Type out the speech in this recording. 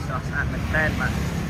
ស្រស់ស្អាតមែនទែនបាទ